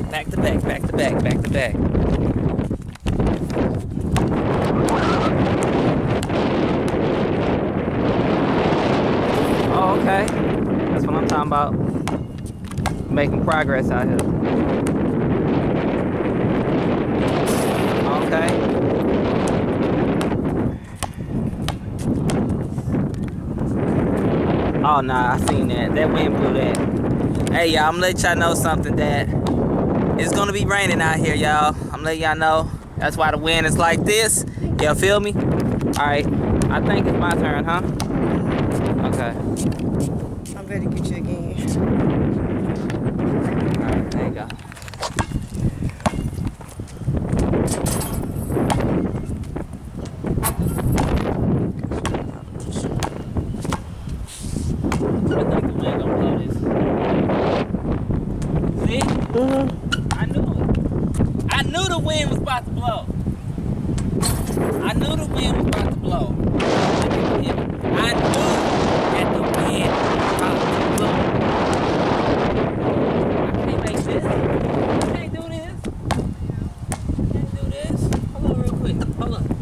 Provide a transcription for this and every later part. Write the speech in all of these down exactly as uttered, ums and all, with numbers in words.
Back to back, back to back, back to back. Oh, okay. That's what I'm talking about. Making progress out here. Okay. Oh, nah, I seen that. That wind blew that. Hey, y'all, I'm gonna let y'all know something that it's gonna be raining out here, y'all. I'm letting y'all know. That's why the wind is like this. Y'all feel me? All right. I think it's my turn, huh? Okay. I'm ready to get you again. All right, there you go. Mm-hmm. I knew it. I knew the wind was about to blow. I knew the wind was about to blow. I knew that the wind was about to blow. I can't make this. I can't do this. Can't do this. Hold on real quick. Hold on.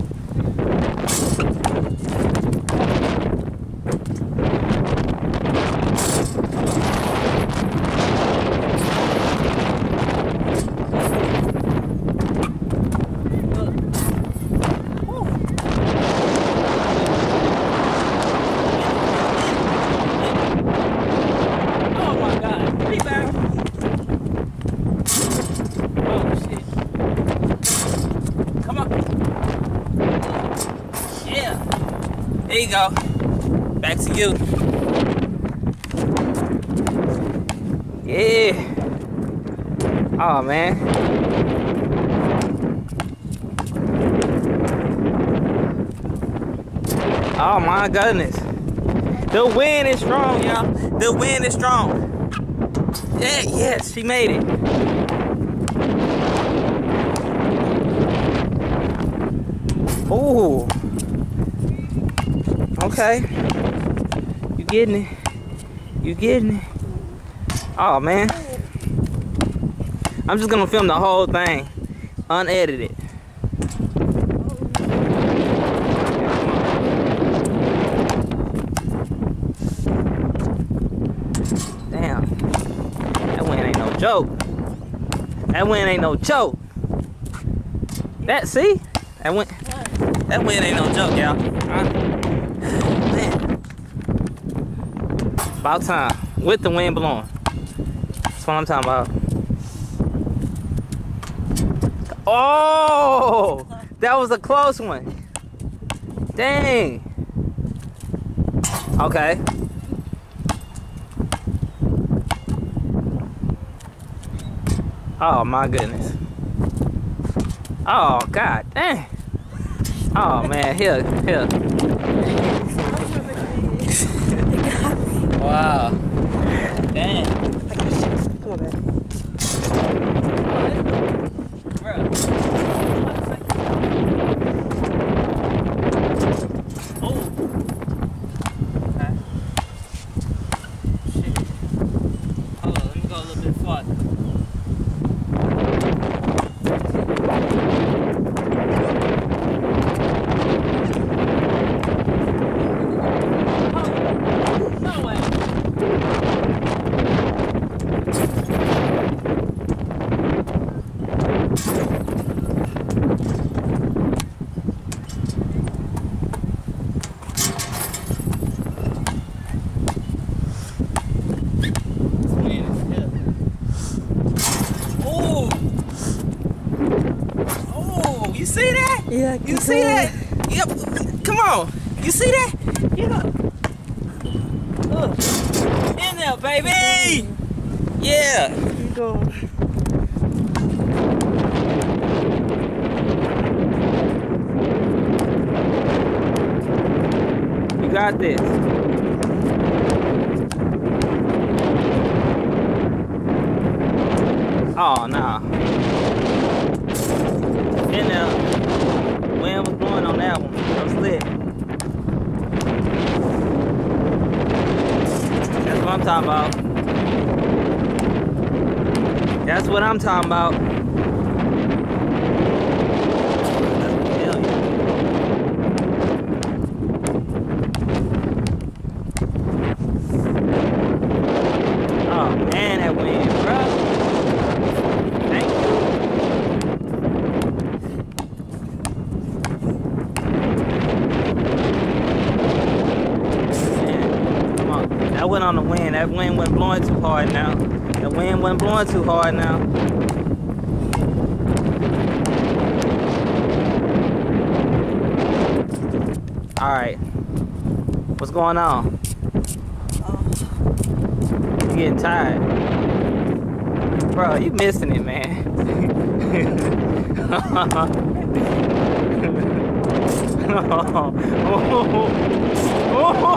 There you go. Back to you. Yeah. Oh, man. Oh, my goodness. The wind is strong, y'all. The wind is strong. Yeah, yes, she made it. Ooh. Okay, you getting it? You getting it? Oh man, I'm just gonna film the whole thing, unedited. Damn, that wind ain't no joke. That wind ain't no joke. That see? That wind, that wind ain't no joke, y'all. Huh? About time, with the wind blowing. That's what I'm talking about. Oh, that was a close one. Dang. Okay. Oh my goodness. Oh God, dang. Oh man, here, here. Wow. Dang. Come on, back. Bro. Oh. Okay. Shit. Hold on, let me go a little bit farther. You see that? Yeah, you see going. that? Yep. Come on. You see that? Yeah. Look. In there, baby. Yeah. Keep going. You got this. Oh, nah. In there. Wind was blowing on that one. That was lit. That's what I'm talking about. That's what I'm talking about. Hell yeah. Oh man, that wind, bro. Thank you. Man, come on. That went on the wind. That wind wasn't blowing too hard now. That wind wasn't blowing too hard now. Alright. What's going on? You getting tired? Bro, you missing it, man. oh, oh,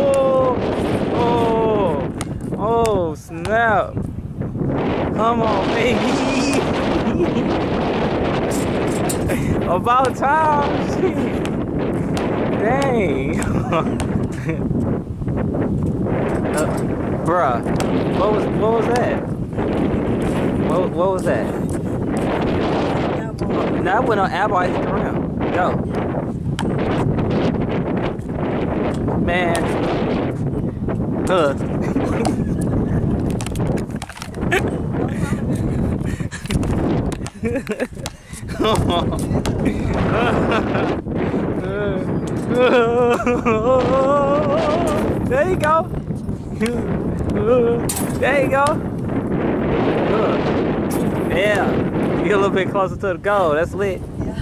oh, oh, snap. Come on, baby. About time. Dang. uh, bruh, what was what was that? What what was that? Oh, that went on apple. I hit the rim. Go. Man. Huh. There you go. There you go. Yeah. You get a little bit closer to the goal. That's lit. Yeah.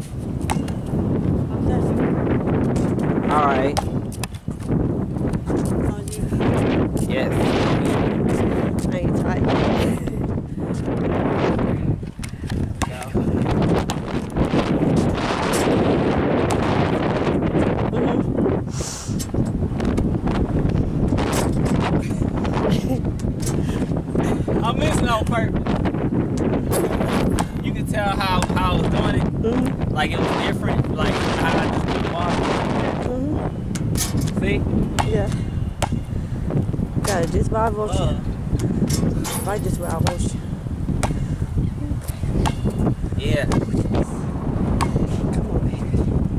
All right. Yes. I ain't tight. I'm missing on purpose. You can tell how, how I was doing it. Mm-hmm. Like it was different. Like how I just did the ball. Mm-hmm. See? Yeah. Got it. This vibe Uh, right this way I want you. yeah. Come on, baby.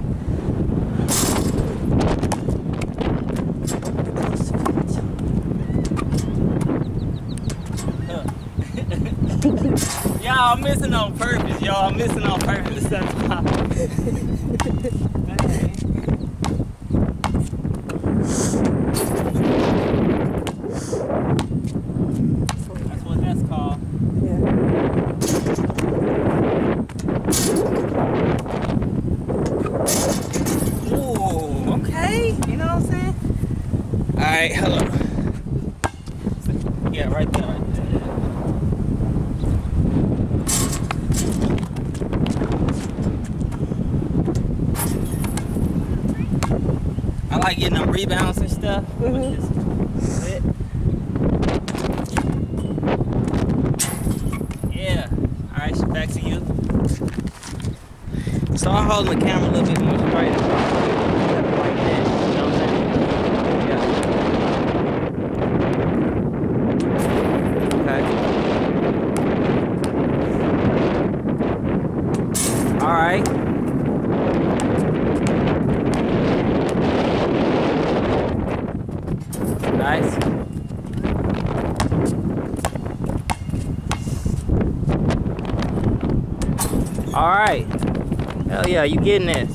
Y'all, I'm missing on purpose, y'all. I'm missing on purpose. That's why. That's what that's called. Yeah. Ooh, okay. You know what I'm saying? Alright, hello. Yeah, right there, right there. I like getting them rebounds and stuff. Mm-hmm. Yeah. Alright, so back to you. Start holding the camera a little bit more straight. Like that. You know what I'm saying? Yeah. Okay. Alright. Nice. All right. Hell yeah, you getting this.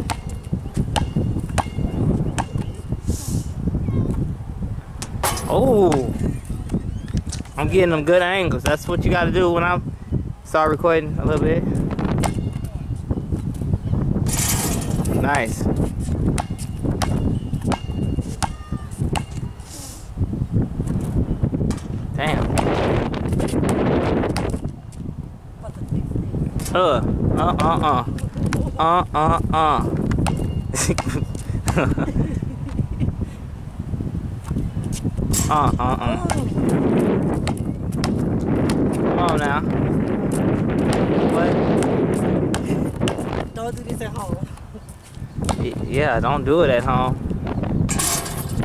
Oh. I'm getting them good angles. That's what you got to do when I start recording a little bit. Nice. Damn. Uh, uh, uh, uh. Uh, uh, uh. uh, uh, uh. Come on now. What? Don't do this at home. Yeah, don't do it at home.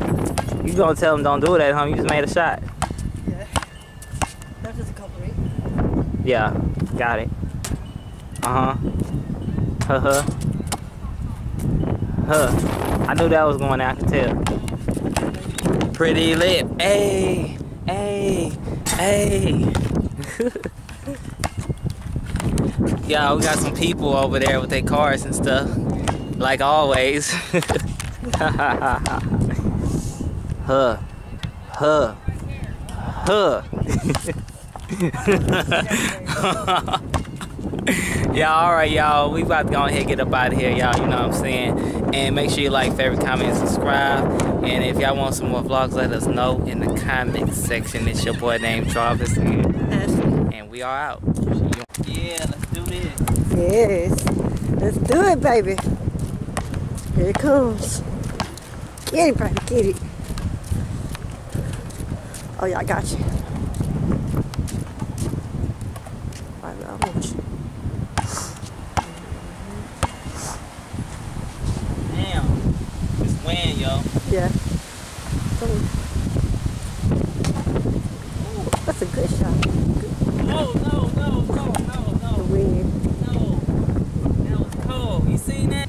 You gonna tell them don't do it at home, you just made a shot. Yeah. That's just a couple of Yeah, got it. Uh-huh. Huh-huh. Huh. I knew that was going out, I could tell. Pretty lit. Hey, hey, hey. Yeah, we got some people over there with their cars and stuff. Like always. Huh. Huh. Huh. Y'all, alright, y'all. We about to go ahead and get up out of here, y'all. You know what I'm saying? And make sure you like, favorite, comment, and subscribe. And if y'all want some more vlogs, let us know in the comment section. It's your boy named Travis here. And we are out. Yeah, let's do this. Yes. Let's do it, baby. Here it comes. Get it, baby. Get it. Oh, yeah, I got you. Right, I want you. Damn. It's wind, yo. Yeah. Ooh, that's a good shot. Good. No, no, no, no, no, no. The wind. No. That was cold. You seen that?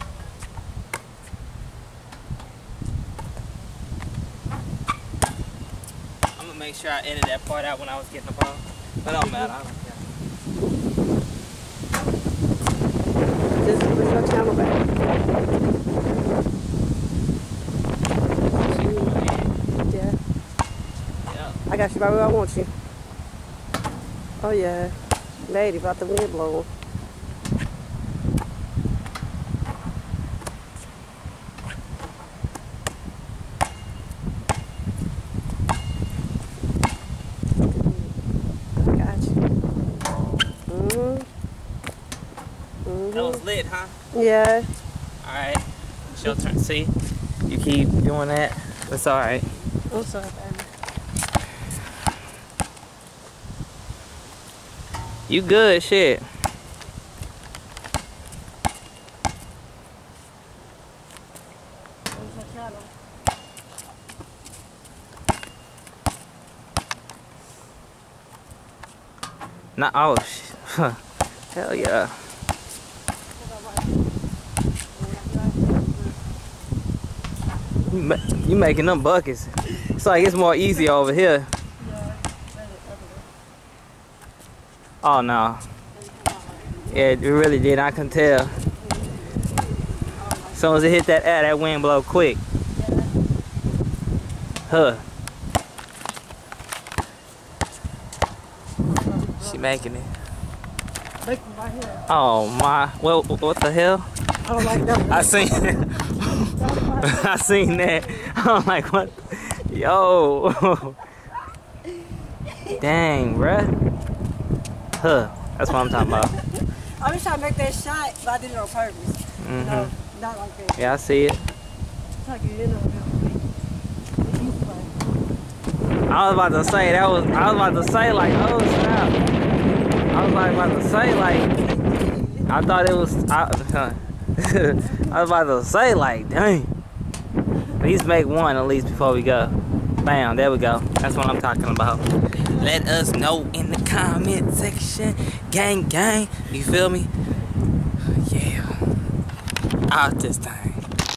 I'm gonna make sure I edit that part out when I was getting the ball. But don't matter. I don't care. Just put your channel back. Yeah. Yeah. I got you right where I want you. Oh yeah. Lady, about the wind blowing. I got you. Mm-hmm. Mm-hmm. That was lit, huh? Yeah. Alright. It's your turn. See? You keep doing that. That's alright. I'm sorry, baby. You good, shit. Nah, oh, sh hell yeah. You, ma you making them buckets. It's like it's more easy over here. Oh no. Yeah, it really did. I can tell. As soon as it hit that air, that wind blow quick. Huh. She making it. Oh my. Well, what the hell? I don't like that. I seen I seen that. I'm like, what? Yo. Dang, bruh. Huh. That's what I'm talking about. I was trying to make that shot, but I did it on purpose. Mm-hmm. No, not like that. Yeah, I see it. Try to get it in on I was about to say that was. I was about to say like, oh snap. I was like about to say like. I thought it was. I, I was about to say like, dang. At least make one at least before we go. Bam, there we go. That's what I'm talking about. Let us know in the comment section. Gang, gang. You feel me? Yeah. Out this time.